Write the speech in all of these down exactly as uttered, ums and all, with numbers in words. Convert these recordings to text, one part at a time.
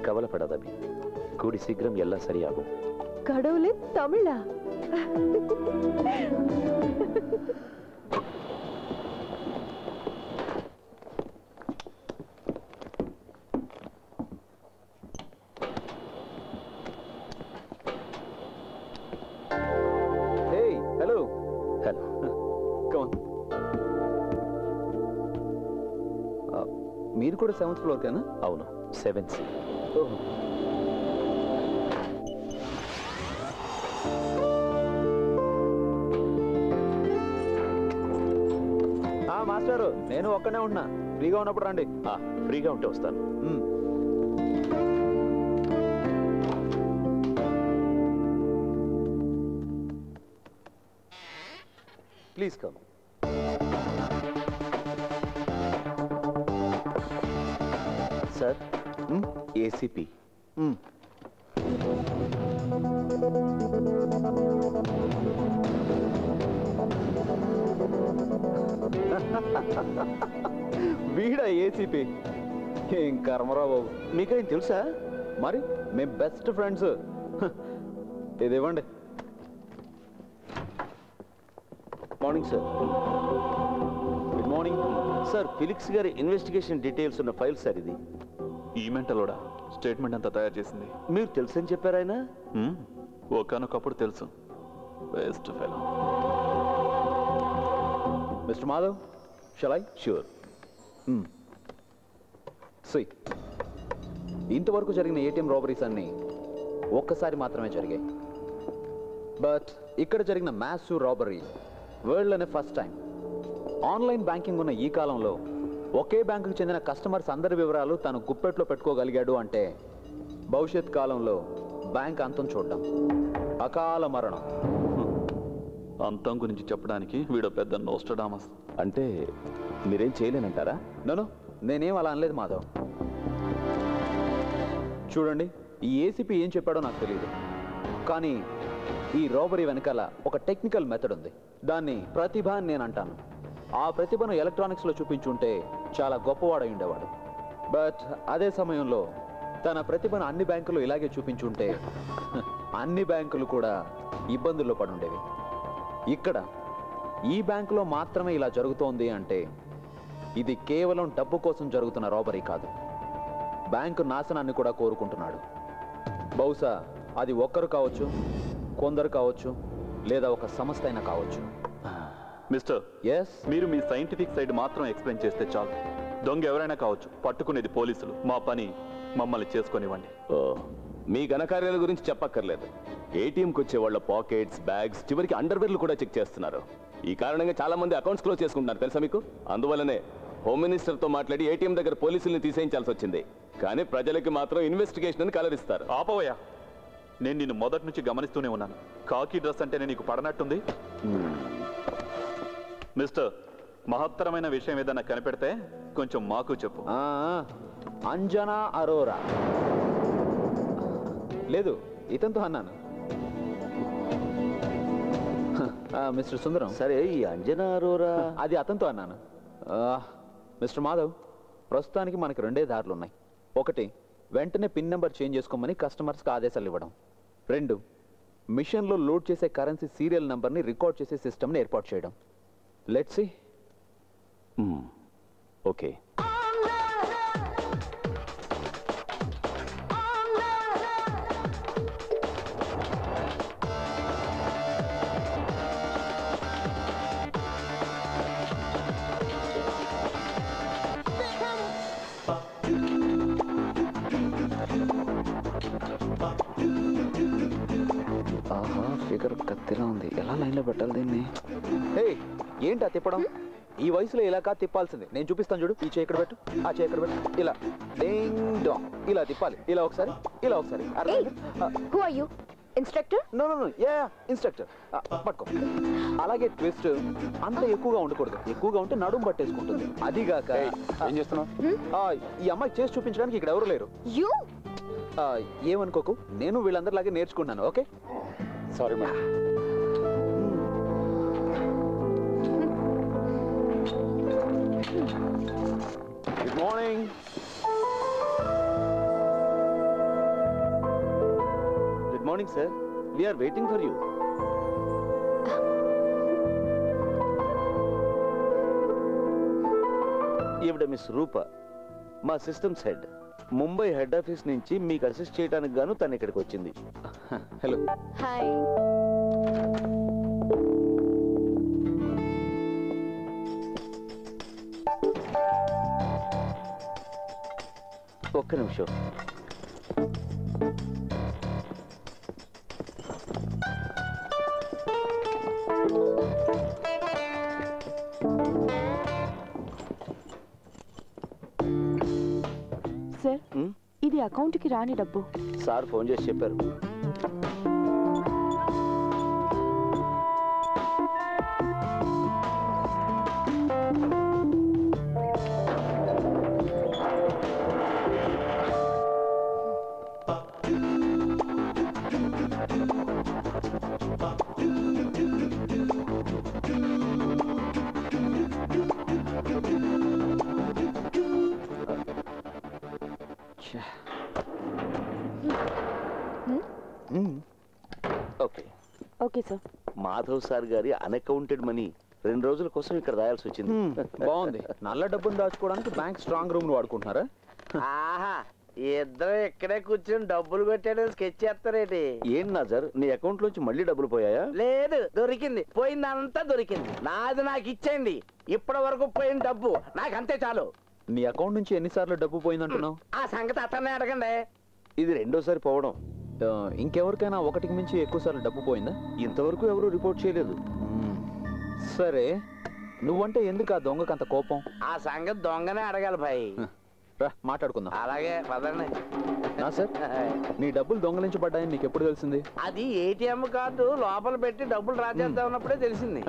கவலைப்படாத அபி, கூடி சீக்கிரம் எல்லாம் சரியாகும். கடவுளே, தமிழா? Hey, hello. Hello. Come on. మీరు కూడా సెవెంత్ ఫ్లోర్ కేనా? అవును, సెవెన్ సి. మాస్టారు, నేను ఒక్కనే ఉన్నా. ఫ్రీగా ఉన్నప్పుడు రండి. ఫ్రీగా ఉంటే వస్తాను. Please come. Sir, ACP. వీడా ఏసీపీ? ఏం కర్మరా బాబు, మీకేం తెలుసా? మరి మేము బెస్ట్ ఫ్రెండ్స్. ఇది ఇవ్వండి. Morning sir. Good morning sir. Felix గారి ఇన్వెస్టిగేషన్ డీటెయిల్స్ ఉన్న ఫైల్ సార్ ఇది. ఈ మెంటలోడా స్టేట్మెంట్ అంతా తయారు చేసింది. మీరు తెలుసని చెప్పారు ఆయన? ఒకనొకప్పుడు తెలుసు. Best fellow. Mister Madhav, shall I? Sure. See, ఇంతవరకు జరిగిన ఏటీఎం రాబరీస్ అన్నీ ఒక్కసారి మాత్రమే జరిగాయి. బట్ ఇక్కడ జరిగిన మ్యాసివ్ రాబరీ వరల్డ్లోనే ఫస్ట్ టైం. ఆన్లైన్ బ్యాంకింగ్ ఉన్న ఈ కాలంలో ఒకే బ్యాంకుకు చెందిన కస్టమర్స్ అందరి వివరాలు తను గుప్పెట్లో పెట్టుకోగలిగాడు అంటే భవిష్యత్ కాలంలో బ్యాంక్ అంతం చూడడం, అకాల మరణం. అంతం గురించి చెప్పడానికి వీడో పెద్ద నోస్టడామస్. అంటే మీరేం చేయలేనంటారా? నో, నేనేం అలా అనలేదు మాధవ్. చూడండి, ఈ ఏసీపీ ఏం చెప్పాడో నాకు తెలియదు, కానీ ఈ రాబరీ వెనకాల ఒక టెక్నికల్ మెథడ్ ఉంది. దాన్ని ప్రతిభ అని నేను అంటాను. ఆ ప్రతిభను ఎలక్ట్రానిక్స్లో చూపించుంటే చాలా గొప్పవాడై ఉండేవాడు. బట్ అదే సమయంలో తన ప్రతిభను అన్ని బ్యాంకులు ఇలాగే చూపించుంటే అన్ని బ్యాంకులు కూడా ఇబ్బందుల్లో పడి ఉండేవి. ఇక్కడ ఈ బ్యాంకులో మాత్రమే ఇలా జరుగుతోంది అంటే ఇది కేవలం డబ్బు కోసం జరుగుతున్న రాబరీ కాదు, బ్యాంకు నాశనాన్ని కూడా కోరుకుంటున్నాడు. బహుశా అది ఒక్కరు కావచ్చు, కొందరు కావచ్చు, లేదా ఒక సంస్థ అయినా కావచ్చు. మిస్టర్, ఎస్, మీరు మీ సైంటిఫిక్ సైడ్ మాత్రం ఎక్స్ప్లెయిన్ చేస్తే చాలు. దొంగ ఎవరైనా కావచ్చు, పట్టుకునేది పోలీసులు. మా పని మమ్మల్ని చేసుకొనివ్వండి. మీ ఘనకార్యాల గురించి చెప్పక్కర్లేదు. ఏటీఎంకి వచ్చే వాళ్ళ పాకెట్స్, బ్యాగ్స్, చివరికి అండర్వేర్లు కూడా చెక్ చేస్తున్నారు. ఈ కారణంగా చాలా మంది అకౌంట్స్ క్లోజ్ చేసుకుంటున్నారు, తెలుసా మీకు? అందువల్లనే హోమ్ మినిస్టర్తో మాట్లాడి ఏటీఎం దగ్గర పోలీసుల్ని తీసేయించాల్సి వచ్చింది. కానీ ప్రజలకి మాత్రం ఇన్వెస్టిగేషన్ అని కలరిస్తారు. ఆపవయ్యా, నేను నిన్ను మొదటి నుంచి గమనిస్తూనే ఉన్నాను. కాకి డ్రెస్ అంటేనే నీకు పడనట్టుంది. మిస్టర్, మహత్తరమైన విషయం ఏదైనా కనిపెడితే కొంచెం మాకు చెప్పు. అంజనా అరోరా. లేదు, ఇతనితో అన్నాను. మిస్టర్ సుందరం. సరే, ఈ అంజనా అరోరా అది అతనితో అన్నాను. మిస్టర్ మాధవ్, ప్రస్తుతానికి మనకి రెండే దారులు ఉన్నాయి. ఒకటి, వెంటనే పిన్ నెంబర్ చేంజ్ చేసుకోమని కస్టమర్స్కి ఆదేశాలు ఇవ్వడం. రెండు, మిషన్లో లోడ్ చేసే కరెన్సీ సీరియల్ నెంబర్ని రికార్డ్ చేసే సిస్టమ్ని ఏర్పాటు చేయడం. Let's see. ఓకే. ఆహా, ఫిగర్ కత్తిలా ఉంది. ఎలా లైన్లో పెట్టాలి దీన్ని? హే, ఏంటి తిప్పడం? ఈ వయసులో ఇలా కాదు తిప్పాల్సింది. నేను చూపిస్తాను చూడు. ఈ చేయి ఇక్కడ పెట్టు, ఆ చేయి ఇక్కడ పెట్టు. ఇలా డింగ్ డాంగ్ ఇలా తిప్పాలి. ఇలా ఒకసారి, ఇలా ఒకసారి. Instructor? No no no, yeah instructor. పట్టుకో. అలాగే ట్విస్ట్ అంత ఎక్కువగా ఉండకూడదు. ఎక్కువగా ఉంటే నడుము పట్టేసుకుంటుంది. అదిగాక ఏం చేస్తున్నావు? ఈ అమ్మాయి చేసి చూపించడానికి ఇక్కడ ఎవరు లేరు. ఏమనుకోకు, నేను వీళ్ళందరిలాగే నేర్చుకున్నాను. Okay, sorry madam. Good morning. Morning sir, we are waiting for you. ఈవిడ మిస్ రూప, మా systems head. Mumbai head office నుంచి మీకు అసిస్ట్ చేయడానికి గాను తను ఇక్కడికి వచ్చింది. హలో. హాయ్. ఒక్క నిమిషం. సార్, ఇది అకౌంట్ కి రాని డబ్బు. సార్ ఫోన్ చేసి చెప్పారు. Okay okay sir. Madhav sir గారి అన్అకౌంటెడ్ మనీ రెండు రోజుల కోసం ఇక్కడ రాయాల్సి వచ్చింది. బాగుంది. నల్ల డబ్బును దాచుకోవడానికి బ్యాంక్ స్ట్రాంగ్ రూమ్ వాడుకుంటున్నారా? ఆహా, ఇద్దరు ఇక్కడే కూర్చొని డబ్బులు కొట్టాడు స్కెచ్ చేస్తారేటి? ఏం నాజర్, నీ అకౌంట్ లోంచి మళ్ళీ డబ్బులు పోయాయా? లేదు, దొరికింది. పోయిందంతా దొరికింది. నాది నాకు ఇచ్చేయండి. ఇప్పటి వరకు పోయిన డబ్బు నాకు అంతే చాలు. నీ అకౌంట్ నుంచి ఎన్నిసార్లు డబ్బు పోయిందంటున్నావు? ఆ సంగతి అతన్నే అడగండి. ఇది రెండోసారి పోవడం. ఆ, ఇంకెవరికైనా ఒకటికి మించి ఎక్కువ సార్లు డబ్బు పోయిందా? ఇంతవరకు ఎవరు రిపోర్ట్ చేయలేదు. సరే, నువ్వంటే ఎందుకు ఆ దొంగకు అంత కోపం? ఆ సంగతి దొంగనే అడగాలి భాయ్. రా మాట్లాడుకుందాం. అలాగే పదండి. నా సార్, నీ డబ్బులు దొంగలించబడ్డాయని నీకు ఎప్పుడు తెలిసింది? అది ఏటీఎం కార్డు లోపల పెట్టి డబ్బులు డ్రా చేద్దాం ఉన్నప్పుడే తెలిసింది.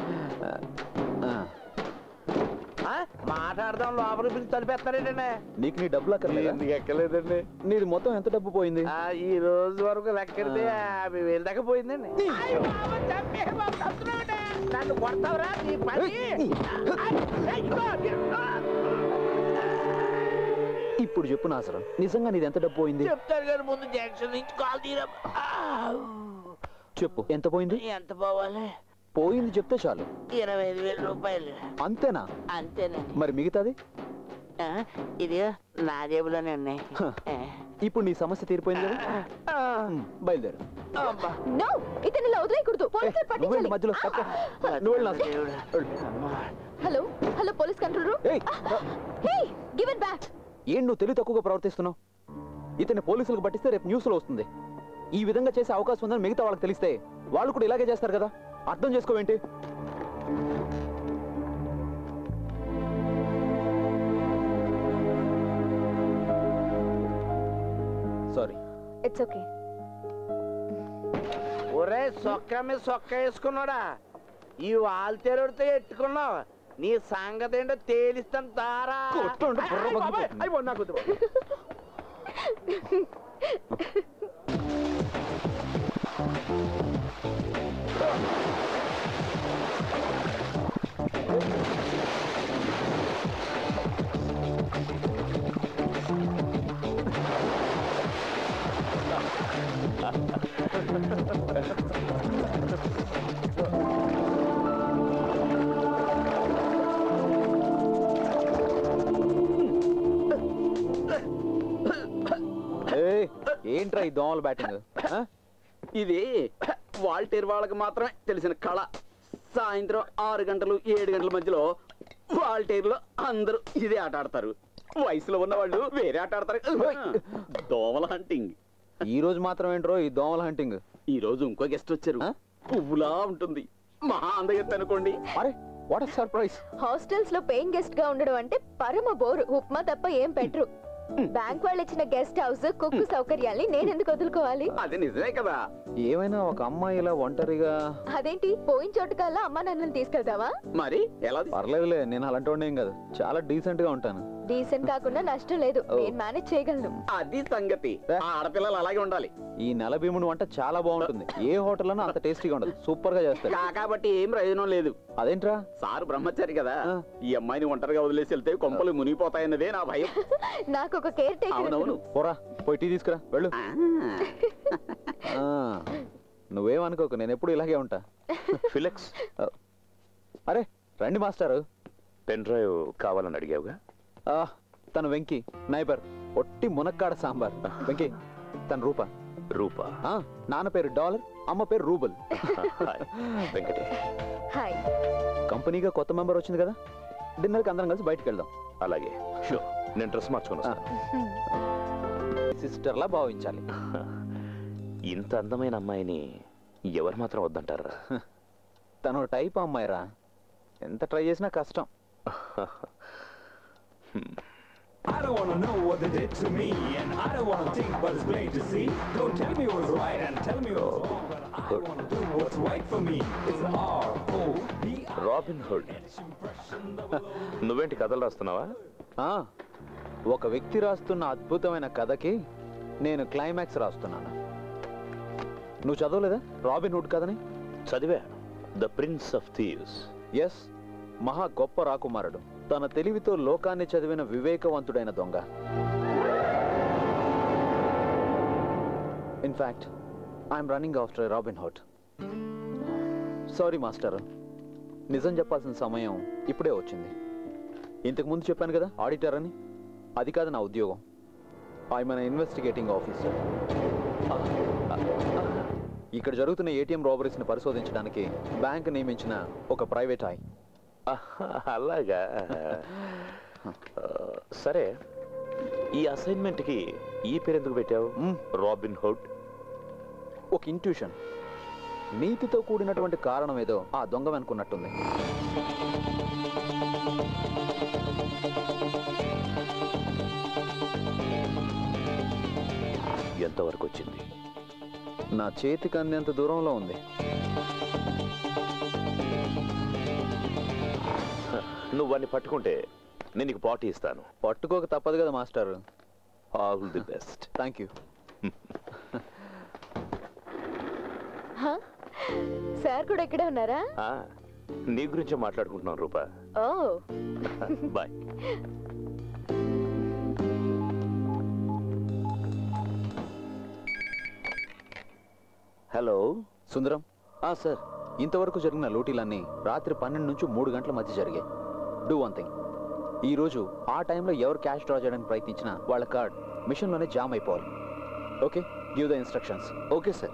ఆ, మాట్లాడదాం లోపలికి పిలిచి తలిపేస్తారేటండి. నీకు నీ డబ్బులు అక్కర్లేదా? ఎందుకు ఎక్కలేదండి. నీది మొత్తం ఎంత డబ్బు పోయింది? ఆ, ఈ రోజు వరకు లెక్కెడితే యాభై వేలు దాకా పోయిందండి. అయ్ బాబు, చంపే బాబు, చంపుతున్నావుటే. నన్ను కొడతావురా నీ పని. ఇప్పుడు చెప్పు నాసరం, నిజంగా నీది ఎంత డబ్బు పోయింది? చెప్తారు కానీ ముందు జంక్షన్ నుంచి కాల్ తీరా. చెప్పు, ఎంత పోయింది? ఎంత పోవాలి? పోయింది చెప్తే చాలు. ఇరవై ఐదు వేల రూపాయలు. అంతేనా? అంతేనండి. మరి మిగతాది? ఆ, ఇది నా జేబులోనే ఉన్నాయి. ఇప్పుడు నీ సమస్య తీరిపోయింది కదా? హ్మ్, బయలుదేరు. అబ్బా, నో, ఇతను ఇలా వదిలేయకూడదు. పోలీసులు నువ్వు వెళ్ళు పట్టించాలి. మధ్యలో. నువ్వు వెళ్ళు నాసరం. దేవుడా. వెళ్ళు. Hello hello, police control room. ఏయ్, హే, గివ్ ఇట్ బ్యాక్. ఏం నువ్వు తెలివి తక్కువగా ప్రవర్తిస్తున్నావు? ఇతన్ని పోలీసులకు పట్టిస్తే రేపు న్యూస్లో వస్తుంది. ఈ విధంగా చేసే అవకాశం ఉందని మిగతా వాళ్ళకి తెలిస్తే వాళ్ళు కూడా ఇలాగే చేస్తారు కదా. అర్థం చేసుకోవేంటి? సారీ. It's okay. ఒరే సొక్క మీద సొక్క వేసుకున్నాడా? ఈ వాల్తేరుడితో ఎట్టుకున్నావు. నీ సంగతి ఏంటో తేలిస్తాను తారా. కొట్టుండు, బుర్ర పగిలిపోతుంది. అయిపో నాకు వద్దు. ఏంట్రా ఈ దోమల బ్యాటింగ్? ఇది వాల్టేర్ వాళ్ళకి మాత్రమే తెలిసిన కళ. సాయంత్రం ఆరు గంటలు ఏడు గంటల మధ్యలో వాల్టేర్లో అందరూ ఇదే ఆట ఆడతారు. వయసులో ఉన్న వాళ్ళు వేరే ఆట ఆడతారు. దోమల హంటింగ్. ఈ రోజు మాత్రం ఏంట్రో ఈ దోమల హంటింగ్? ఈ రోజు ఇంకో గెస్ట్ వచ్చారు. పువ్వులా ఉంటుంది, మహా అందగెత్త అనుకోండి. అరే, వాట్ ఎ సర్ప్రైజ్. హాస్టల్స్ లో పేయింగ్ గెస్ట్ గా ఉండడం అంటే పరమ బోరు. ఉప్మా తప్ప ఏం పెట్టరు. బ్యాంక్ వాళ్ళు ఇచ్చిన గెస్ట్ హౌస్, కుక్కు సౌకర్యాల్ని నేను ఎందుకు వదులుకోవాలి? అది నిజమే కదా. ఏమైనా ఒక అమ్మాయి ఇలా ఒంటరిగా? అదేంటి, పోయిన చోటుకల్లా అమ్మా నన్ను తీసుకెళ్తావా? మరి ఎలా? పర్లేదులే, నేను అలాంటి వాడిని ఏం కాదు. చాలా డీసెంట్ గా ఉంటాను. డీసెంట్ కాకుండా నష్టం లేదు, నేను మేనేజ్ చేయగలను. అది సంగతి. ఆ ఆడపిల్లలు అలాగే ఉండాలి. ఈ నెల భీముడు వంట చాలా బాగుంటుంది. ఏ హోటల్లోనూ అంత టేస్టీగా ఉండదు. సూపర్ గా చేస్తారు. కాబట్టి ఏం ప్రయోజనం లేదు. అదేంట్రా? సారు బ్రహ్మచారి కదా, ఈ అమ్మాయిని ఒంటరిగా వదిలేసి వెళ్తే కొంపలు మునిగిపోతాయన్నదే నా భయం. నాకు ఒక కేర్ టేకర్. అవునవును. పోరా, పోయి టీ తీసుకురా, వెళ్ళు. ఆ, నువ్వేమనుకోకు, నేను ఎప్పుడు ఇలాగే ఉంటా. ఫిలెక్స్, అరే రండి మాస్టారు. పెన్ డ్రైవ్ కావాలని అడిగావుగా? ఆ, తను వెంకీ, నైబర్, ఒట్టి మునక్కాడ సాంబార్. వెంకీ, తను రూప. రూపా? ఆ, నాన్న పేరు డాలర్, అమ్మ పేరు రూబల్. వెంకటే. హాయ్. కంపెనీగా కొత్త మెంబర్ వచ్చింది కదా, డిన్నర్కి అందరం కలిసి బయటకు వెళ్దాం. అలాగే, షూర్. నేను డ్రెస్ మార్చుకుని వస్తాను. సిస్టర్లా భావించాలి. ఇంత అందమైన అమ్మాయిని ఎవరు మాత్రం వద్దంటారా? తను టైప్ అమ్మాయిరా, ఎంత ట్రై చేసినా కష్టం. I don't wanna know what they did to me, and I don't wanna think, but it's plain to see. Don't tell me what's right and tell me what's wrong, but I wanna do what's right for me. It's R O B I. Robin Hood. నువ్వేంటి కథలు రాస్తున్నావా? ఆ, ఒక వ్యక్తి రాస్తున్న అద్భుతమైన కథకి నేను climax రాస్తున్నాను. నువ్వు చదవలేదా రాబిన్ హుడ్ కథని? చదివా. The prince of thieves. Yes, మహా గొప్ప రాకుమారుడు, తన తెలివితో లోకాన్ని చదివిన వివేకవంతుడైన దొంగ. In fact I'm running after Robin Hood. Sorry master, నిజం చెప్పాల్సిన సమయం ఇప్పుడే వచ్చింది. ఇంతకు ముందు చెప్పాను కదా ఆడిటర్ అని, అది కాదు నా ఉద్యోగం. I'm an investigating officer. ఇక్కడ జరుగుతున్న ఏటీఎం రాబరీస్ని పరిశోధించడానికి బ్యాంక్ నియమించిన ఒక ప్రైవేట్ ఐ. అలాగా? సరే, ఈ అసైన్మెంట్ కి ఈ పేరు ఎందుకు పెట్టావు? Robin hood. ఒక ఇంట్యూషన్, నీతితో కూడినటువంటి కారణం ఏదో ఆ దొంగ అనుకున్నట్టుంది. ఎంతవరకు వచ్చింది? నా చేతికి అందేంత దూరంలో ఉంది. నువ్వు వాడిని పట్టుకుంటే నేను నీకు పార్టీ ఇస్తాను. పట్టుకోక తప్పదు కదా master. All the best. Thank you. Sir కూడా ఇక్కడే ఉన్నారా? నీ గురించే మాట్లాడుకుంటున్నాను రూపా. ఓ బాయ్. హలో సుందరం. ఆ సార్, ఇంతవరకు జరిగిన లూటీలన్నీ రాత్రి పన్నెండు నుంచి మూడు గంటల మధ్య జరిగాయి. డూ వన్ థింగ్, ఈరోజు ఆ టైంలో ఎవరు క్యాష్ డ్రా చేయడానికి ప్రయత్నించినా వాళ్ళ కార్డ్ మిషన్లోనే జామ్ అయిపోవాలి. Okay, give the instructions. Okay sir.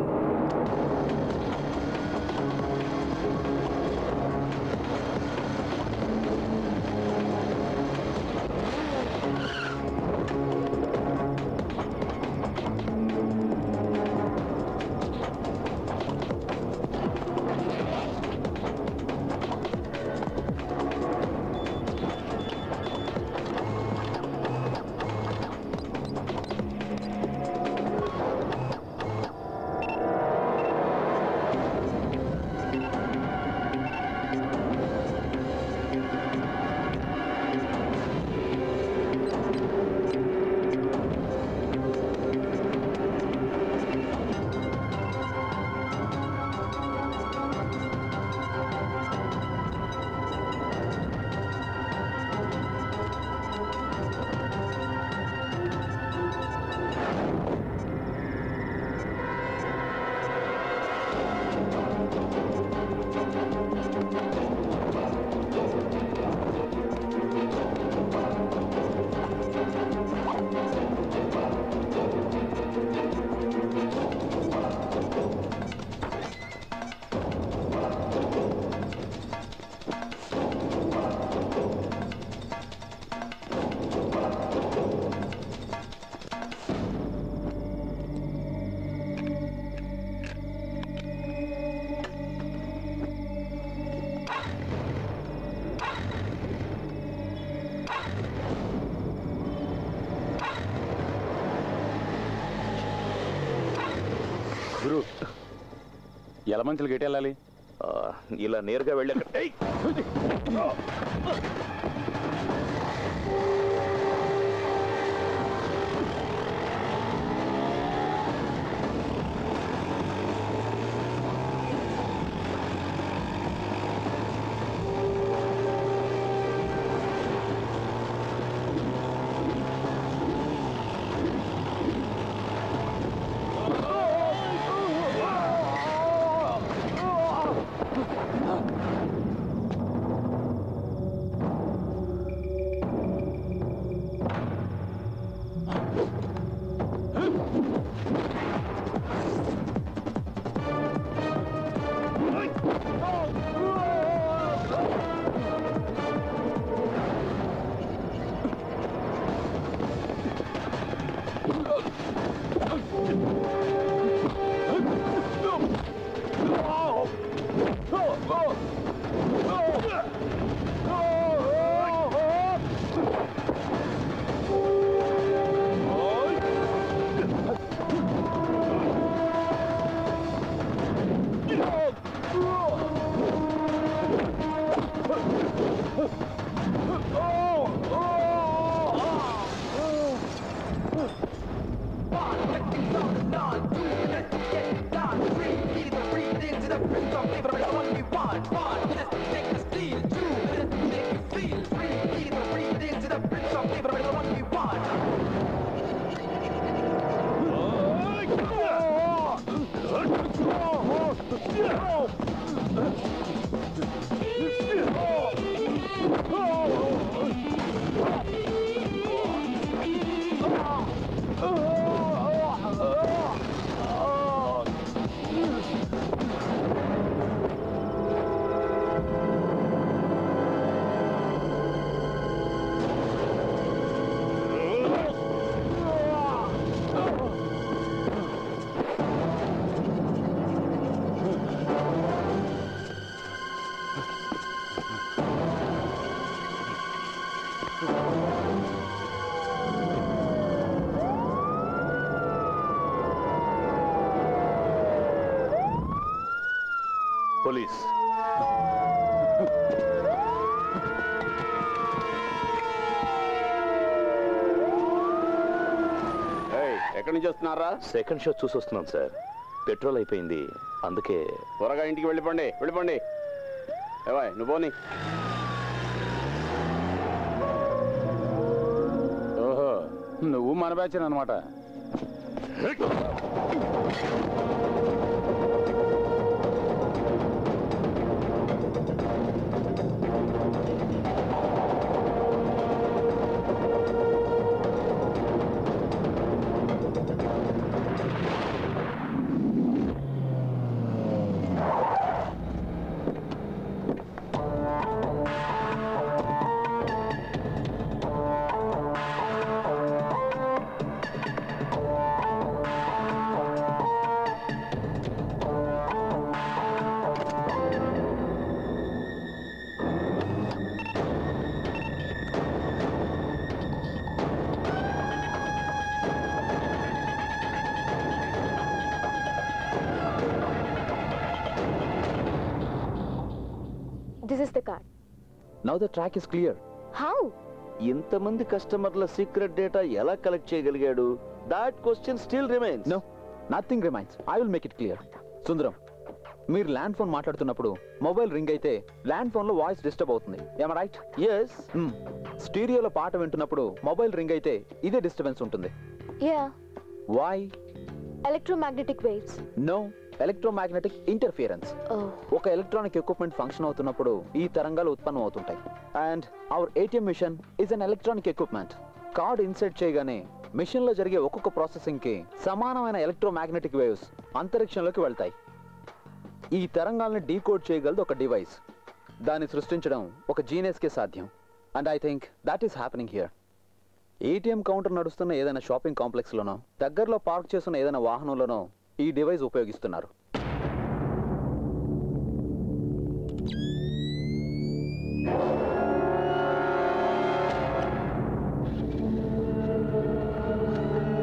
గురు, ఎలమంచులు గేట్ వెళ్ళాలి? ఇలా నేరుగా వెళ్ళాక పోలీస్ ఎక్కడి నుంచి వస్తున్నారా? సెకండ్ షో చూసి వస్తున్నాం సార్. పెట్రోల్ అయిపోయింది, అందుకే. త్వరగా ఇంటికి వెళ్ళిపోండి, వెళ్ళిపోండి. ఏవాయ్ నువ్వు పోనీ. ఓహో, నువ్వు మన బ్యాచ్ అనమాట. This is the card. Now the track is clear. How? ఇంతమంది కస్టమర్ల సీక్రెట్ డేటా ఎలా కలెక్ట్ చేయగలిగాడు? That question still remains. No, nothing remains. I will make it clear. Sundaram, మీరు ల్యాండ్ ఫోన్ మాట్లాడుతున్నప్పుడు మొబైల్ రింగ్ అయితే ల్యాండ్ ఫోన్ లో voice disturb అవుతుంది. ఏమ రైట్? ఎస్. స్టీరియోలో పాట వింటున్నప్పుడు మొబైల్ రింగ్ అయితే ఇదే డిస్టర్బెన్స్ ఉంటుంది. Yeah. Why? Electromagnetic waves. No, electromagnetic interference. Oh. ఒక ఎలక్ట్రానిక్ ఎక్విప్మెంట్ ఫంక్షన్ అవుతున్నప్పుడు ఈ తరంగాలు ఉత్పన్నం అవుతుంటాయి. And our ATM machine is an electronic equipment. Card insert చేయగానే మిషన్ లో జరిగే ఒక్కొక్క ప్రాసెసింగ్ కి సమానమైన ఎలక్ట్రోమాగ్నెటిక్ వేవ్స్ అంతరిక్షంలోకి వెళ్తాయి. ఈ తరంగాల్ని డీకోడ్ చేయగలదు ఒక డివైస్. దాన్ని సృష్టించడం ఒక జీనియస్ కే సాధ్యం. And I think that is happening here. ATM counter నడుస్తున్న ఏదైనా షాపింగ్ కాంప్లెక్స్ లోనో, దగ్గరలో పార్క్ చేస్తున్న ఏదైనా వాహనంలోనో ఈ డివైస్ ఉపయోగిస్తున్నారు.